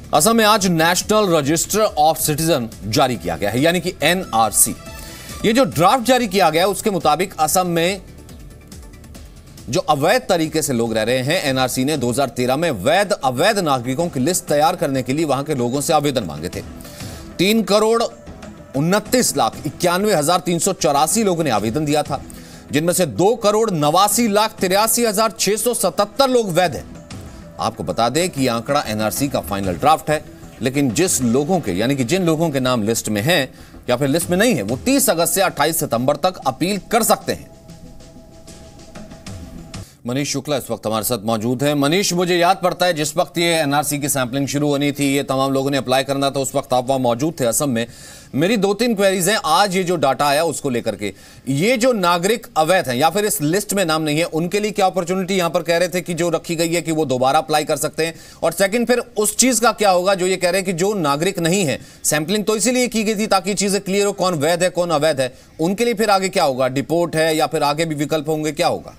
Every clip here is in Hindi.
असम में आज नेशनल रजिस्टर ऑफ सिटीजन जारी किया गया है, यानी कि एनआरसी। ये जो ड्राफ्ट जारी किया गया है उसके मुताबिक असम में जो अवैध तरीके से लोग रह रहे हैं, एनआरसी ने 2013 में वैध अवैध नागरिकों की लिस्ट तैयार करने के लिए वहां के लोगों से आवेदन मांगे थे। 3,29,91,384 लोगों ने आवेदन दिया था, जिनमें से 2,89,83,677 लोग वैध हैं। आपको बता दें कि यह आंकड़ा एनआरसी का फाइनल ड्राफ्ट है, लेकिन जिस लोगों के यानी कि जिन लोगों के नाम लिस्ट में हैं या फिर लिस्ट में नहीं है, वो 30 अगस्त से 28 सितंबर तक अपील कर सकते हैं। मनीष शुक्ला इस वक्त हमारे साथ मौजूद है। मनीष, मुझे याद पड़ता है जिस वक्त ये एनआरसी की सैंपलिंग शुरू होनी थी, ये तमाम लोगों ने अप्लाई करना था, उस वक्त आप वहां मौजूद थे असम में। मेरी 2-3 क्वेरीज हैं आज ये जो डाटा आया उसको लेकर के। ये जो नागरिक अवैध हैं या फिर इस लिस्ट में नाम नहीं है, उनके लिए क्या अपॉर्चुनिटी यहां पर कह रहे थे कि जो रखी गई है कि वो दोबारा अप्लाई कर सकते हैं? और सेकंड, फिर उस चीज का क्या होगा जो ये कह रहे हैं कि जो नागरिक नहीं है, सैंपलिंग तो इसीलिए की गई थी ताकि चीजें क्लियर हो, कौन वैध है कौन अवैध है, उनके लिए फिर आगे क्या होगा? डिपोर्ट है या फिर आगे भी विकल्प होंगे, क्या होगा?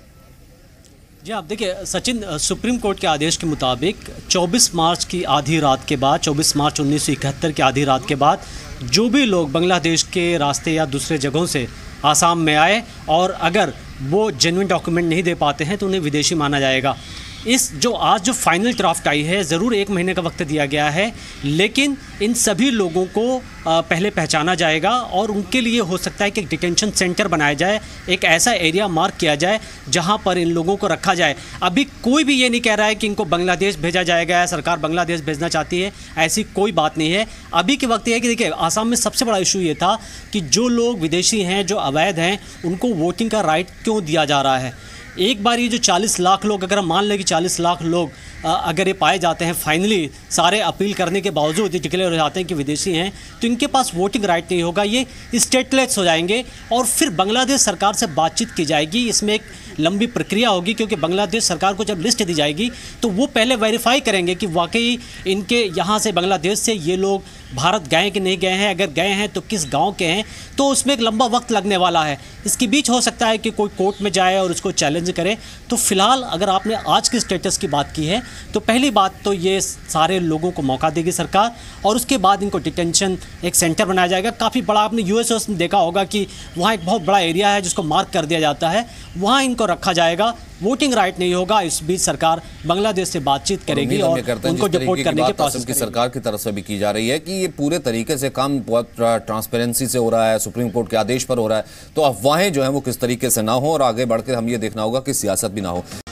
जी आप देखिए सचिन, सुप्रीम कोर्ट के आदेश के मुताबिक 24 मार्च की आधी रात के बाद, 24 मार्च 1971 की आधी रात के बाद जो भी लोग बांग्लादेश के रास्ते या दूसरे जगहों से आसाम में आए और अगर वो जेन्युइन डॉक्यूमेंट नहीं दे पाते हैं तो उन्हें विदेशी माना जाएगा। इस जो आज जो फाइनल ड्राफ्ट आई है, ज़रूर 1 महीने का वक्त दिया गया है, लेकिन इन सभी लोगों को पहले पहचाना जाएगा और उनके लिए हो सकता है कि एक डिटेंशन सेंटर बनाया जाए, एक ऐसा एरिया मार्क किया जाए जहां पर इन लोगों को रखा जाए। अभी कोई भी ये नहीं कह रहा है कि इनको बांग्लादेश भेजा जाएगा या सरकार बांग्लादेश भेजना चाहती है, ऐसी कोई बात नहीं है। अभी के वक्त ये है कि देखिए आसाम में सबसे बड़ा इशू ये था कि जो लोग विदेशी हैं, जो अवैध हैं, उनको वोटिंग का राइट क्यों दिया जा रहा है। एक बार ये जो 40 लाख लोग, अगर हम मान लें कि 40 लाख लोग अगर ये पाए जाते हैं, फाइनली सारे अपील करने के बावजूद ये डिक्लेयर हो जाते हैं कि विदेशी हैं, तो इनके पास वोटिंग राइट नहीं होगा, ये स्टेटलेस हो जाएंगे और फिर बांग्लादेश सरकार से बातचीत की जाएगी। इसमें एक लंबी प्रक्रिया होगी क्योंकि बांग्लादेश सरकार को जब लिस्ट दी जाएगी तो वो पहले वेरीफाई करेंगे कि वाकई इनके यहाँ से बांग्लादेश से ये लोग भारत गए कि नहीं गए हैं, अगर गए हैं तो किस गांव के हैं, तो उसमें एक लंबा वक्त लगने वाला है। इसके बीच हो सकता है कि कोई कोर्ट में जाए और उसको चैलेंज करे। तो फिलहाल अगर आपने आज के स्टेटस की बात की है तो पहली बात तो ये सारे लोगों को मौका देगी सरकार और उसके बाद इनको डिटेंशन एक सेंटर बनाया जाएगा। काफ़ी बड़ा, आपने यूएस में देखा होगा कि वहाँ एक बहुत बड़ा एरिया है जिसको मार्क कर दिया जाता है, वहाँ इनको रखा जाएगा। वोटिंग राइट नहीं होगा। इस बीच सरकार बांग्लादेश से बातचीत करेगी और उनको डिपोर्ट करने की प्रोसेस की सरकार की तरफ से भी की जा रही है कि ये पूरे तरीके से काम बहुत ट्रांसपेरेंसी से हो रहा है, सुप्रीम कोर्ट के आदेश पर हो रहा है, तो अफवाहें जो है वो किस तरीके से ना हो और आगे बढ़कर हम ये देखना होगा कि सियासत भी ना हो।